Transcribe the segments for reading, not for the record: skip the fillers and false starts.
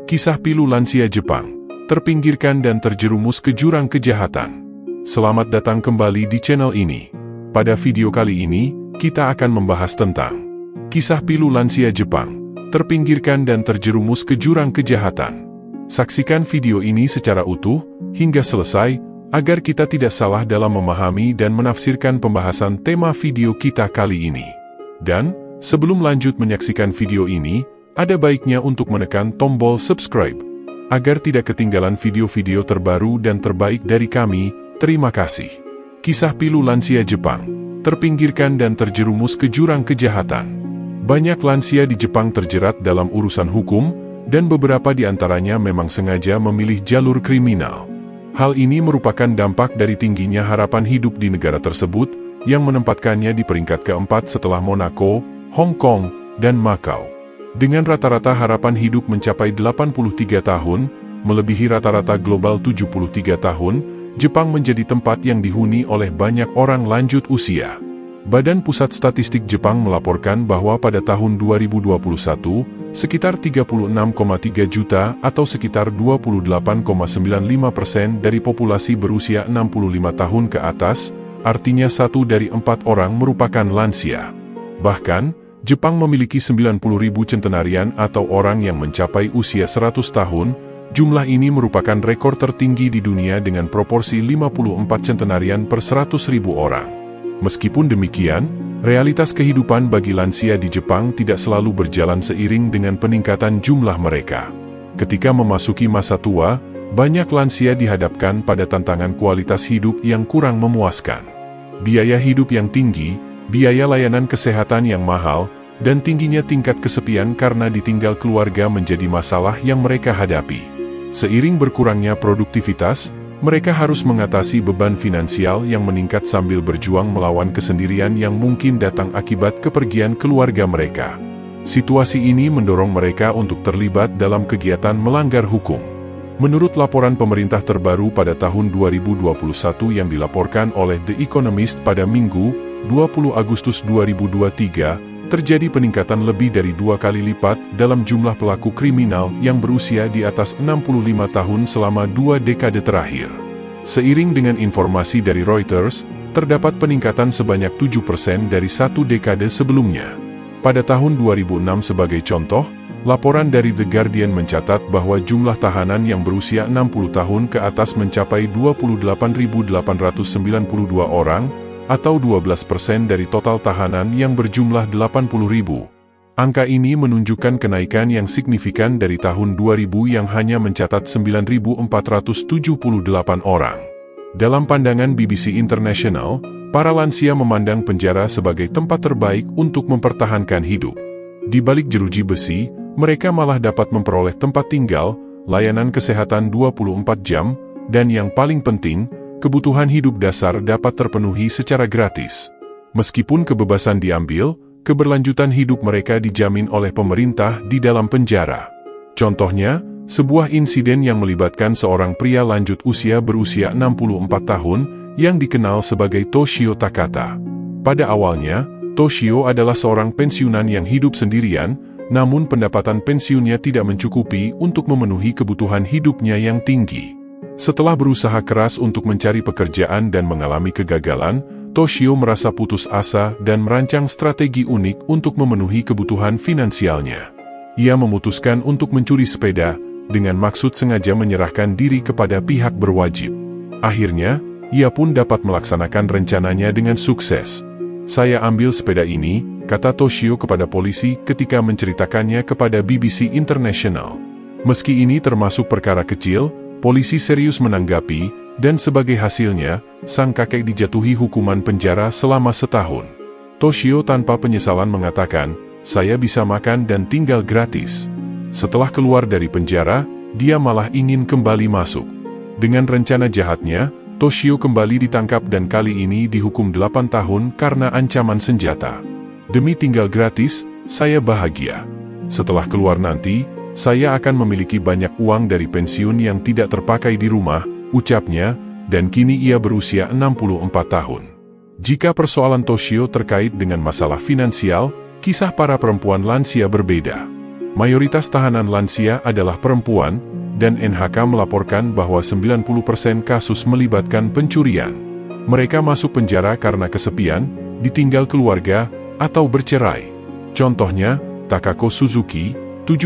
Kisah pilu lansia Jepang, terpinggirkan dan terjerumus ke jurang kejahatan. Selamat datang kembali di channel ini. Pada video kali ini, kita akan membahas tentang kisah pilu lansia Jepang, terpinggirkan dan terjerumus ke jurang kejahatan. Saksikan video ini secara utuh, hingga selesai, agar kita tidak salah dalam memahami dan menafsirkan pembahasan tema video kita kali ini. Dan, sebelum lanjut menyaksikan video ini, ada baiknya untuk menekan tombol subscribe, agar tidak ketinggalan video-video terbaru dan terbaik dari kami. Terima kasih. Kisah pilu lansia Jepang, terpinggirkan dan terjerumus ke jurang kejahatan. Banyak lansia di Jepang terjerat dalam urusan hukum, dan beberapa di antaranya memang sengaja memilih jalur kriminal. Hal ini merupakan dampak dari tingginya harapan hidup di negara tersebut, yang menempatkannya di peringkat keempat setelah Monaco, Hong Kong, dan Macau. Dengan rata-rata harapan hidup mencapai 83 tahun, melebihi rata-rata global 73 tahun, Jepang menjadi tempat yang dihuni oleh banyak orang lanjut usia. Badan Pusat Statistik Jepang melaporkan bahwa pada tahun 2021, sekitar 36,3 juta atau sekitar 28,95% dari populasi berusia 65 tahun ke atas, artinya 1 dari 4 orang merupakan lansia. Bahkan, Jepang memiliki 90.000 centenarian atau orang yang mencapai usia 100 tahun, jumlah ini merupakan rekor tertinggi di dunia dengan proporsi 54 centenarian per 100.000 orang. Meskipun demikian, realitas kehidupan bagi lansia di Jepang tidak selalu berjalan seiring dengan peningkatan jumlah mereka. Ketika memasuki masa tua, banyak lansia dihadapkan pada tantangan kualitas hidup yang kurang memuaskan. Biaya hidup yang tinggi, biaya layanan kesehatan yang mahal, dan tingginya tingkat kesepian karena ditinggal keluarga menjadi masalah yang mereka hadapi. Seiring berkurangnya produktivitas, mereka harus mengatasi beban finansial yang meningkat sambil berjuang melawan kesendirian yang mungkin datang akibat kepergian keluarga mereka. Situasi ini mendorong mereka untuk terlibat dalam kegiatan melanggar hukum. Menurut laporan pemerintah terbaru pada tahun 2021 yang dilaporkan oleh The Economist pada Minggu, 20 Agustus 2023, terjadi peningkatan lebih dari 2 kali lipat dalam jumlah pelaku kriminal yang berusia di atas 65 tahun selama 2 dekade terakhir. Seiring dengan informasi dari Reuters, terdapat peningkatan sebanyak 7% dari 1 dekade sebelumnya. Pada tahun 2006 sebagai contoh, laporan dari The Guardian mencatat bahwa jumlah tahanan yang berusia 60 tahun ke atas mencapai 28.892 orang, atau 12% dari total tahanan yang berjumlah 80.000. Angka ini menunjukkan kenaikan yang signifikan dari tahun 2000 yang hanya mencatat 9.478 orang. Dalam pandangan BBC International, para lansia memandang penjara sebagai tempat terbaik untuk mempertahankan hidup. Di balik jeruji besi, mereka malah dapat memperoleh tempat tinggal, layanan kesehatan 24 jam, dan yang paling penting, kebutuhan hidup dasar dapat terpenuhi secara gratis. Meskipun kebebasan diambil, keberlanjutan hidup mereka dijamin oleh pemerintah di dalam penjara. Contohnya, sebuah insiden yang melibatkan seorang pria lanjut usia berusia 64 tahun, yang dikenal sebagai Toshio Takata. Pada awalnya, Toshio adalah seorang pensiunan yang hidup sendirian, namun pendapatan pensiunnya tidak mencukupi untuk memenuhi kebutuhan hidupnya yang tinggi. Setelah berusaha keras untuk mencari pekerjaan dan mengalami kegagalan, Toshio merasa putus asa dan merancang strategi unik untuk memenuhi kebutuhan finansialnya. Ia memutuskan untuk mencuri sepeda, dengan maksud sengaja menyerahkan diri kepada pihak berwajib. Akhirnya, ia pun dapat melaksanakan rencananya dengan sukses. "Saya ambil sepeda ini," kata Toshio kepada polisi ketika menceritakannya kepada BBC International. Meski ini termasuk perkara kecil, polisi serius menanggapi, dan sebagai hasilnya, sang kakek dijatuhi hukuman penjara selama setahun. Toshio tanpa penyesalan mengatakan, "Saya bisa makan dan tinggal gratis." Setelah keluar dari penjara, dia malah ingin kembali masuk. Dengan rencana jahatnya, Toshio kembali ditangkap dan kali ini dihukum 8 tahun karena ancaman senjata. "Demi tinggal gratis, saya bahagia. Setelah keluar nanti, saya akan memiliki banyak uang dari pensiun yang tidak terpakai di rumah," ucapnya, dan kini ia berusia 64 tahun. Jika persoalan Toshio terkait dengan masalah finansial, kisah para perempuan lansia berbeda. Mayoritas tahanan lansia adalah perempuan, dan NHK melaporkan bahwa 90% kasus melibatkan pencurian. Mereka masuk penjara karena kesepian, ditinggal keluarga, atau bercerai. Contohnya, Takako Suzuki,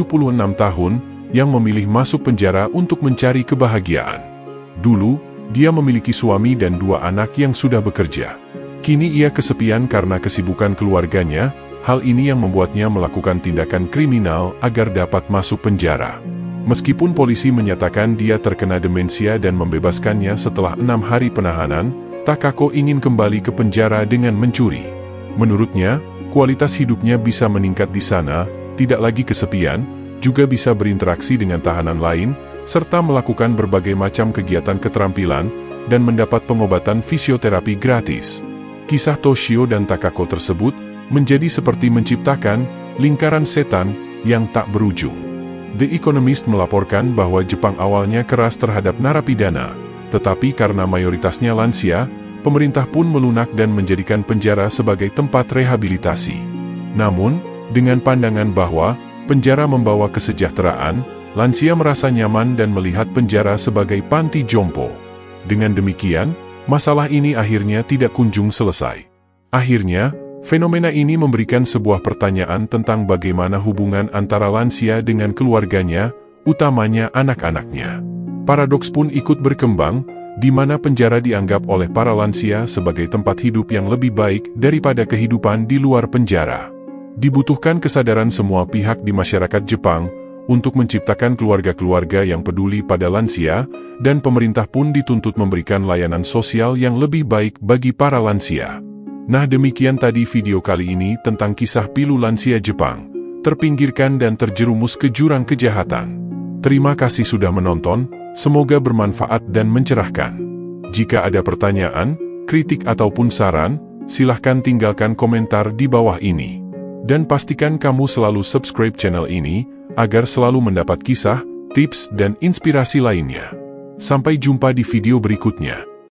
76 tahun, yang memilih masuk penjara untuk mencari kebahagiaan. Dulu, dia memiliki suami dan 2 anak yang sudah bekerja. Kini ia kesepian karena kesibukan keluarganya. Hal ini yang membuatnya melakukan tindakan kriminal agar dapat masuk penjara. Meskipun polisi menyatakan dia terkena demensia dan membebaskannya setelah 6 hari penahanan, Takako ingin kembali ke penjara dengan mencuri. Menurutnya, kualitas hidupnya bisa meningkat di sana, tidak lagi kesepian, juga bisa berinteraksi dengan tahanan lain, serta melakukan berbagai macam kegiatan keterampilan, dan mendapat pengobatan fisioterapi gratis. Kisah Toshio dan Takako tersebut menjadi seperti menciptakan lingkaran setan yang tak berujung. The Economist melaporkan bahwa Jepang awalnya keras terhadap narapidana, tetapi karena mayoritasnya lansia, pemerintah pun melunak dan menjadikan penjara sebagai tempat rehabilitasi. Namun, dengan pandangan bahwa penjara membawa kesejahteraan, lansia merasa nyaman dan melihat penjara sebagai panti jompo. Dengan demikian, masalah ini akhirnya tidak kunjung selesai. Akhirnya, fenomena ini memberikan sebuah pertanyaan tentang bagaimana hubungan antara lansia dengan keluarganya, utamanya anak-anaknya. Paradoks pun ikut berkembang, di mana penjara dianggap oleh para lansia sebagai tempat hidup yang lebih baik daripada kehidupan di luar penjara. Dibutuhkan kesadaran semua pihak di masyarakat Jepang untuk menciptakan keluarga-keluarga yang peduli pada lansia, dan pemerintah pun dituntut memberikan layanan sosial yang lebih baik bagi para lansia. Nah, demikian tadi video kali ini tentang kisah pilu lansia Jepang, terpinggirkan dan terjerumus ke jurang kejahatan. Terima kasih sudah menonton, semoga bermanfaat dan mencerahkan. Jika ada pertanyaan, kritik ataupun saran, silahkan tinggalkan komentar di bawah ini. Dan pastikan kamu selalu subscribe channel ini, agar selalu mendapat kisah, tips dan inspirasi lainnya. Sampai jumpa di video berikutnya.